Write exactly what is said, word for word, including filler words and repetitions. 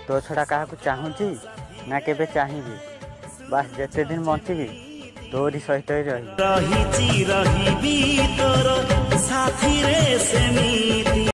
तो छड़ा क्या चाहूँगी ना केबे चाहिए बास जेते दिन बंचिबी तोरी सहित ही रही। रही रही तोर साथी रे।